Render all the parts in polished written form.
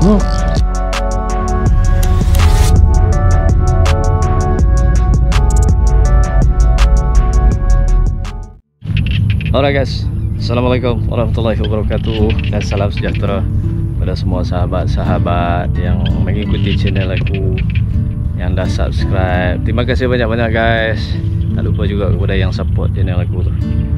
Alright guys, Assalamualaikum warahmatullahi wabarakatuh, dan salam sejahtera pada semua sahabat-sahabat yang mengikuti channel aku, yang dah subscribe. Terima kasih banyak-banyak guys. Tak lupa juga kepada yang support channel aku tu.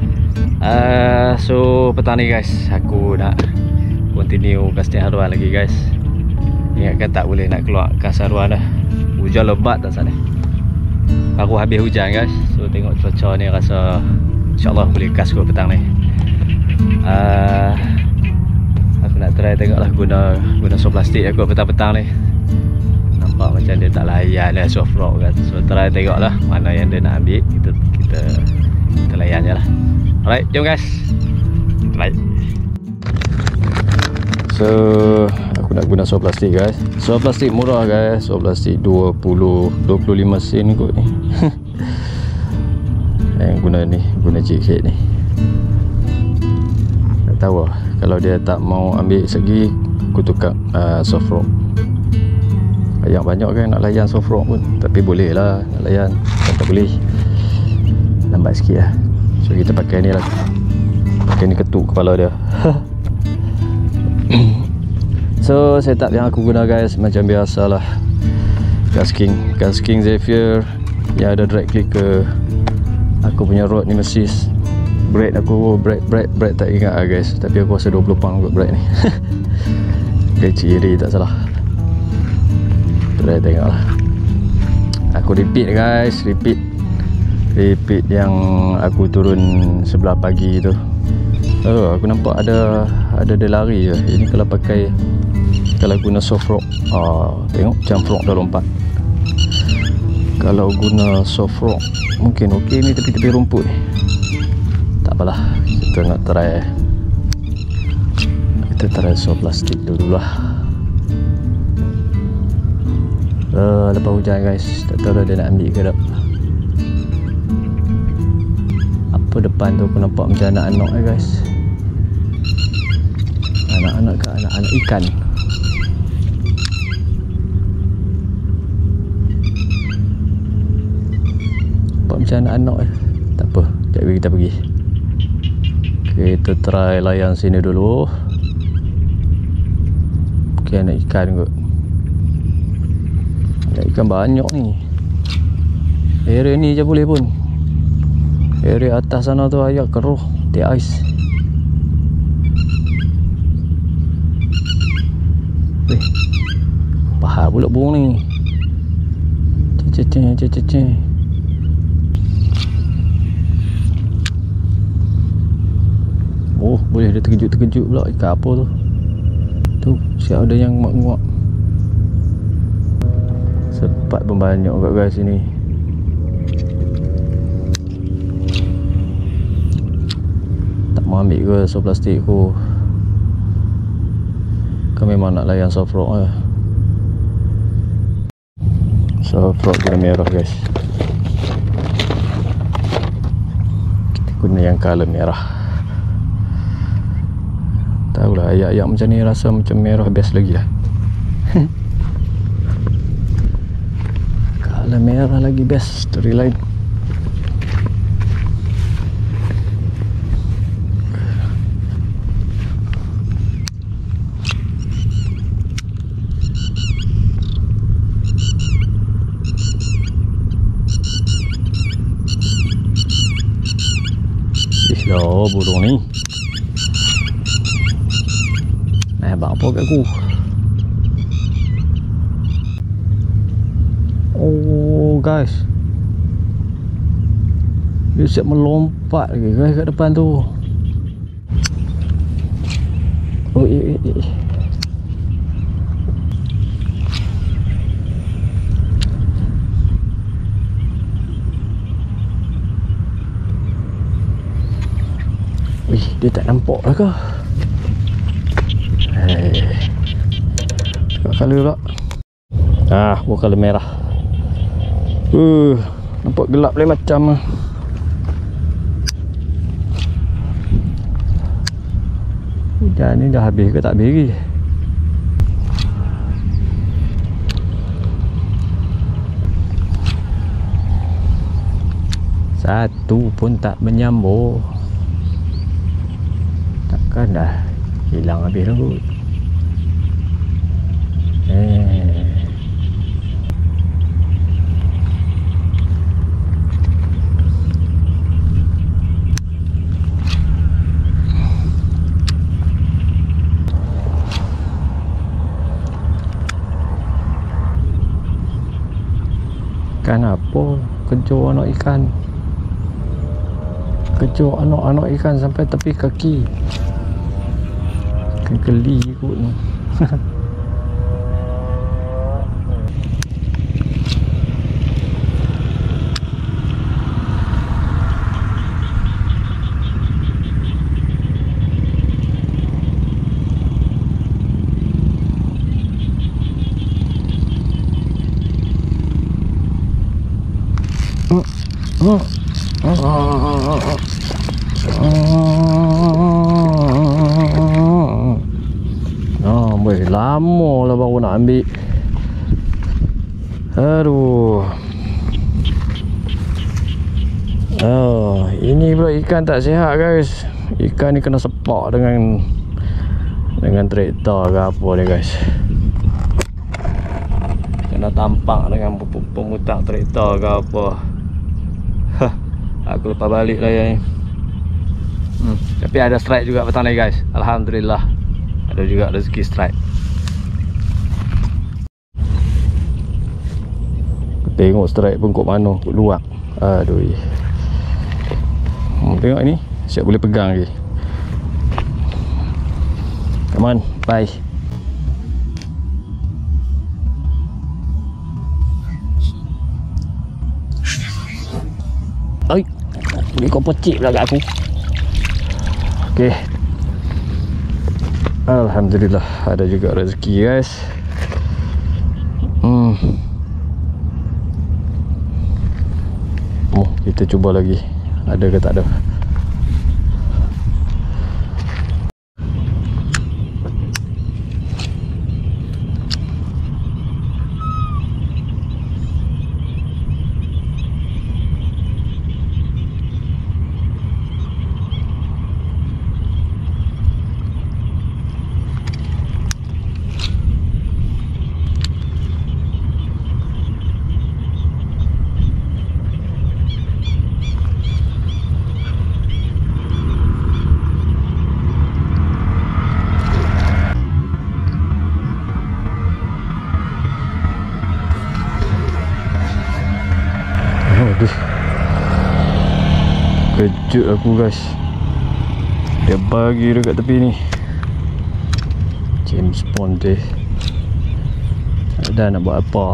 So petang ni guys, aku nak continue casting haruan lagi guys. Ingatkan tak boleh nak keluar cast haruan dah. Hujan lebat tak sana. Baru habis hujan guys. So tengok cuaca ni rasa InsyaAllah boleh cast kot petang ni. Aku nak try tengok lah guna soft plastik aku petang-petang ni. Nampak macam dia tak layan lah soft rock kan. So try tengok lah mana yang dia nak ambil. Kita layan je lah. Alright, jom guys. Right. So aku nak guna soft plastik guys. Soft plastik murah guys. Soft plastik 25 sen kot ni. Yang guna jig head ni. Tak tahu lah, kalau dia tak mau ambil segi, aku tukar soft rock. Yang banyak kan nak layan soft rock pun, tapi boleh lah nak layan. Tak boleh, lambat sikit lah. So kita pakai ni lah. Pakai ni ketuk kepala dia. So setup yang aku guna guys, macam biasalah, Gas King Zephyr yang ada drag clicker. Aku punya rod ni mesis. Brake aku brake tak ingat lah guys, tapi aku rasa 20 pound kot brake ni. Kecil iri tak salah. Try tengok lah. Aku repeat guys, repeat yang aku turun sebelah pagi tu. Aku nampak ada dia lari je. Ini kalau guna soft rock, tengok jump rock dah lompat. Kalau guna soft rock mungkin okey ni, tepi-tepi rumput ni. Tak apalah, kita nak try. Kita try soft plastik dulu lah. Lepas hujan guys, tak tahu dah dia nak ambil ke tak. Apa depan tu aku nampak macam anak-anak guys. Anak-anak ke anak-anak ikan. Macam anak-anak tak apa, sekejap kita pergi. Kita try layan sini dulu. Okay, anak ikan kot. Anak ikan banyak ni. Area ni je boleh pun. Area atas sana tu ayak keruh, tiak ais. Pahal pula burung ni. Cecek. Oh, boleh dia terkejut pula. Ikan apa tu? Tu, siap ada yang nguak-nguak. Sepat pun banyak kat guys sini. Tak mau ambil ke soft plastik aku. Kau memang nak layan soft rock lah. Soft rock guna merah guys. Kita guna yang color merah. Tahulah, ayak-ayak macam ni rasa macam merah best lagi lah. Kalau merah lagi best, story lain. Dah burung ni. Bang apa kat aku. Oh guys, dia siap melompat lagi guys kat depan tu. Oh Wih, dia tak nampak lah ke? Tengok color pula. Buah color merah. Nampak gelap lain macam. Hujan ni dah habis ke tak habis lagi? Satu pun tak menyambung. Takkan dah hilang habis rambut. Ikan apa? Kejar anak ikan. Kejar anak-anak ikan sampai tepi kaki. Ikan geli kot ni. Lama lah baru nak ambil. Aduh. Ini pula ikan tak sihat guys. Ikan ni kena sepak dengan traktor ke apa ni guys. Kena tampak dengan pemutak traktor ke apa. Aku lepas balik lah yang ni. Tapi ada strike juga petang ni guys. Alhamdulillah. Ada juga rezeki strike. Tengok strike pun kot mana, kot luar. Aduh. Tengok ni, siap boleh pegang lagi. Come on, bye. Oi, ni kau pecik pula kat aku. Okey. Alhamdulillah ada juga rezeki guys. Kita cuba lagi. Ada ke tak ada? Aduh, kejut aku guys. Dia bagi dekat tepi ni James Bond dia. Dah nak buat apa.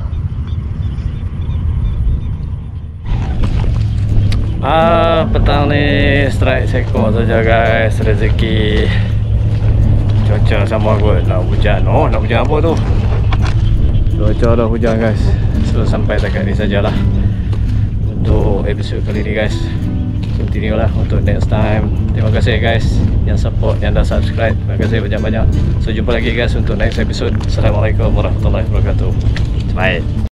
Petang ni strike sekor saja guys. Rezeki. Cuaca sama kot. Nak hujan. Nak hujan apa tu? Cuaca dah hujan guys. So sampai dekat ni sajalah untuk episod kali ni guys. Continue lah untuk next time. Terima kasih guys yang support, yang dah subscribe. Terima kasih banyak-banyak. So jumpa lagi guys untuk next episode. Assalamualaikum warahmatullahi wabarakatuh. Bye.